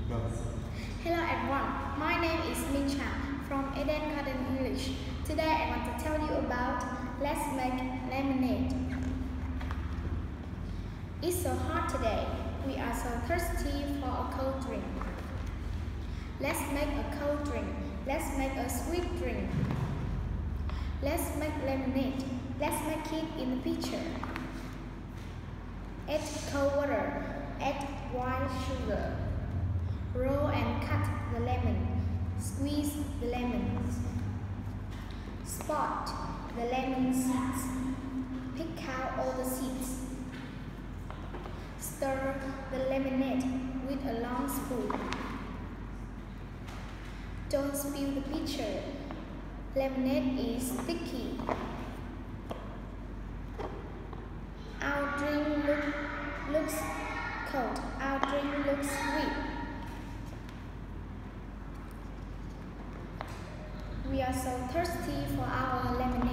Hello everyone, my name is Minh Trang from Eden Garden English. Today I want to tell you about Let's Make Lemonade. It's so hot today. We are so thirsty for a cold drink. Let's make a cold drink. Let's make a sweet drink. Let's make lemonade. Let's make it in the pitcher. Add cold water. Add white sugar. Roll and cut the lemon. Squeeze the lemons. Spot the lemon seeds. Pick out all the seeds. Stir the lemonade with a long spoon. Don't spill the pitcher. Lemonade is sticky. Our drink looks cold. Our drink looks sweet. We are so thirsty for our lemonade.